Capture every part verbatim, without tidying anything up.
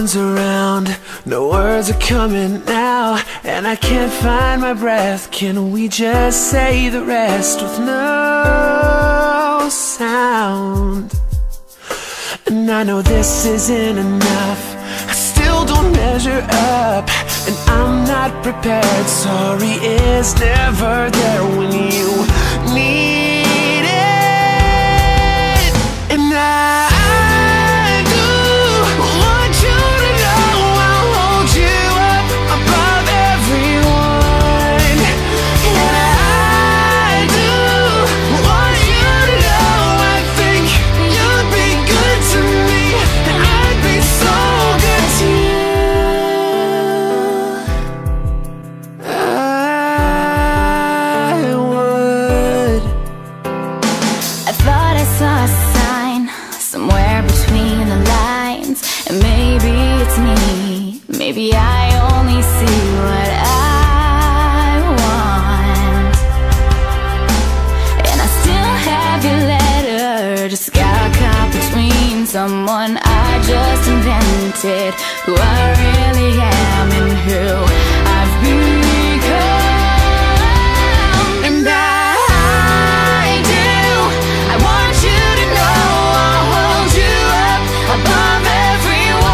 one's around, no words are coming now, and I can't find my breath. Can we just say the rest with no sound? And I know this isn't enough, I still don't measure up, and I'm not prepared. Sorry is never there when you need it. And I maybe I only see what I want, and I still have your letter, just got caught between someone I just invented, who I really am and who I've become. And I do, I want you to know I'll hold you up above everyone.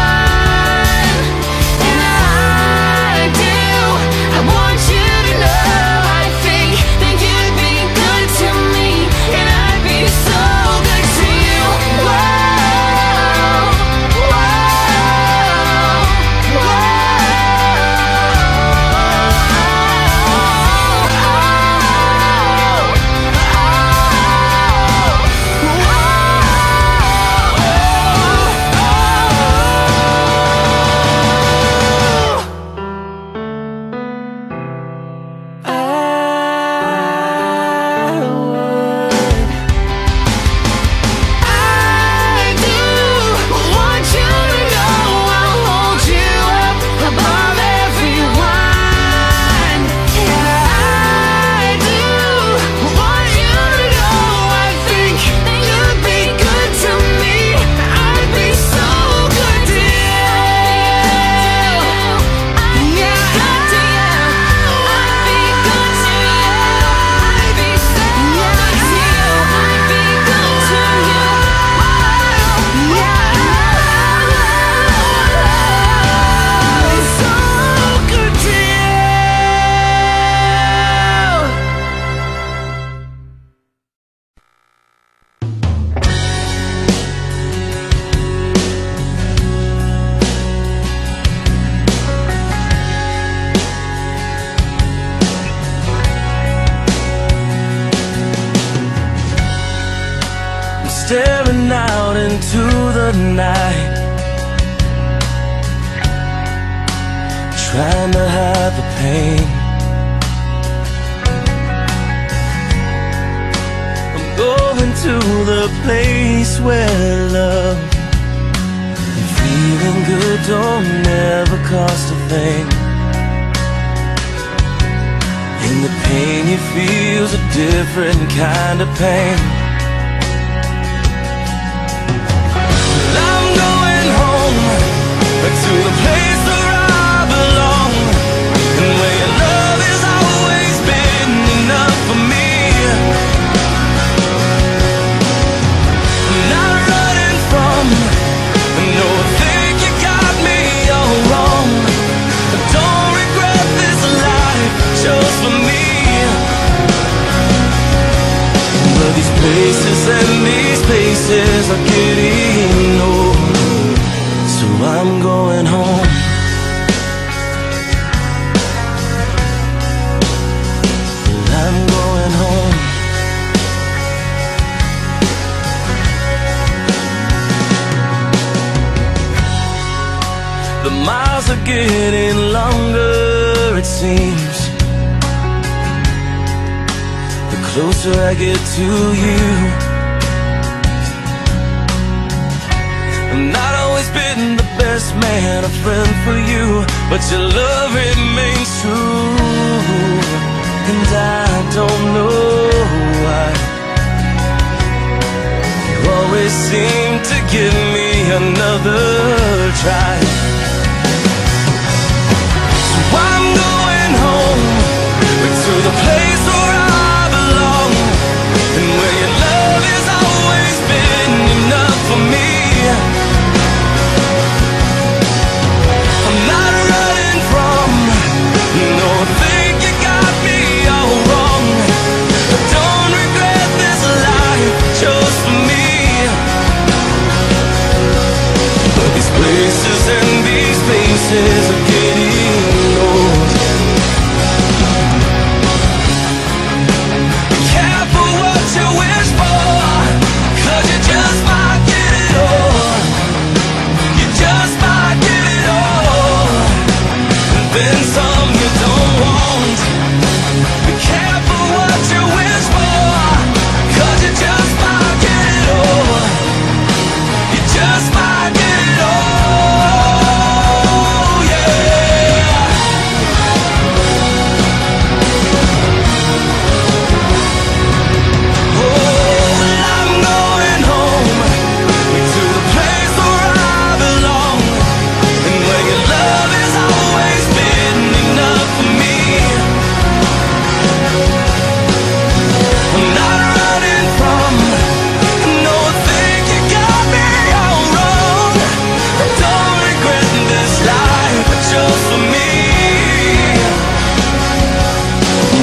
Staring out into the night, trying to hide the pain. I'm going to the place where love and feeling good don't never cost a thing. And the pain you feel's a different kind of pain. To the place where I belong, and where your love has always been enough for me. I'm not running from, no, I think you got me all wrong. I don't regret this life just for me. But these places and these places are getting old, so I'm going home. I'm going home. The miles are getting longer, it seems, the closer I get to you. I'm not always been the best man, a friend for you, but your love remains true. And I don't know why you always seem to give me another try.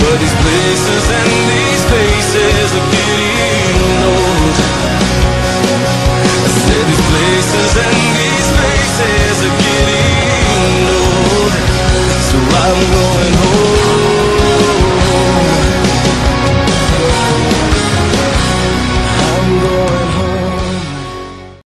But these places and these faces are getting old. I said these places and these faces are getting old. So I'm